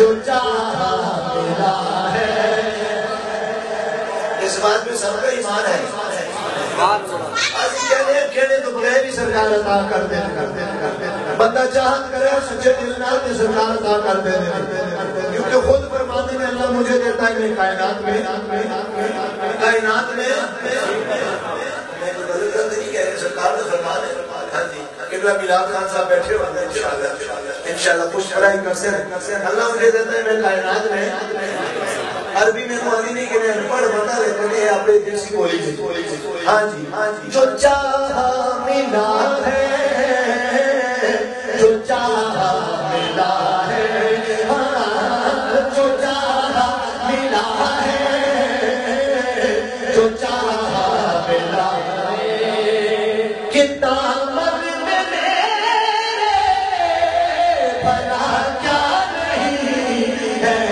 جو چاہا ملا ہے. اس بات میں سب کا ایمان ہے. کھیلے تو بغیر ہی سرکار عطا کر دے. بندہ چاہت کرے اور سچے دل نال تے سرکار عطا کر دے. کیونکہ خود فرماتے ہیں اللہ مجھے دیتا ہے کہ کائنات میں سرکار نے فرما دے. ہاں جی قبلہ میلاد خان صاحب بیٹھے ہوئے ہیں انشاءاللہ کچھ پڑھائی کرتے ہیں. اللہ مجھے دیتا ہے میں کائنات میں عربی میں معانی نہیں کہ میں پڑھ بتا لیتے ہیں آپ نے جیسی بولی جی. ہاں جی جو چاہا ملا ہے جو چاہا ملا ہے. جو چاہا ملا ہے جو چاہا ملا ہے. کتاب میں میرے بھلا کیا نہیں ہے.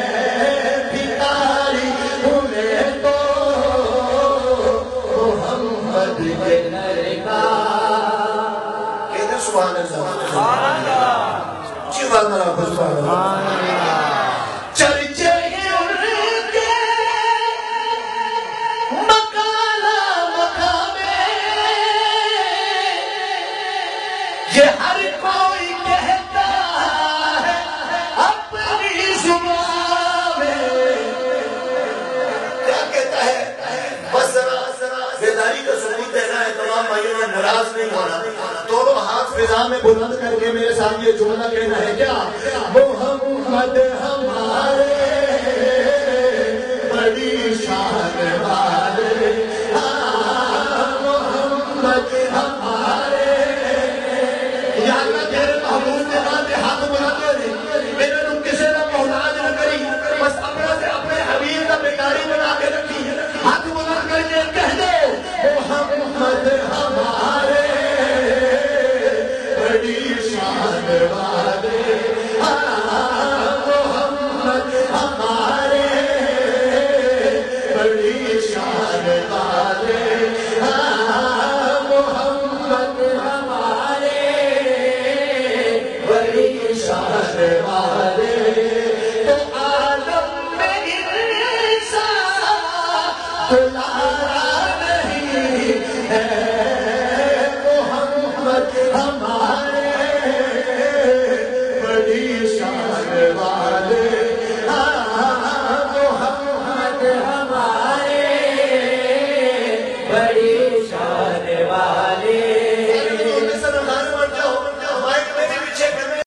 بھکاری ہوں میں تو محمد کے گھر کا. کہتے سبحان اللہ. جی بات میرا سبحان اللہ. چرچے ان کے مکالا مقامے یہ ہر کوئی کہتا ہے اپنی زبان میں. کیا کہتا ہے؟ بس ذرا بیداری کا ثبوت دینا ہے. تمام بھائیوں نے ناراض نہیں ہونا. دونوں ہاتھ فضا میں بلند کر کے میرے ساتھ یہ جملہ کہنا ہے کیا؟ محمد ہمارے بڑی شان والے. محمد ہمارے. یا اللہ تیرے محبوب کے نام ہاتھ بلند کرے. میرے تم کسی کا محتاج نہ کری. بس اپنا سے اپنے حبیب کا بیکاری بنا کے رکھی. ہاتھ بلند کر کے کہہ دو محمد ہمارے بڑی شان والے. محمد ہمارے بڑی شان والے. محمد ہمارے بڑی شان والے. تو عالم میں انسان دلارا نہیں ہے. محمد ہمارے بڑی شان والے. محمد ہمارے بڑی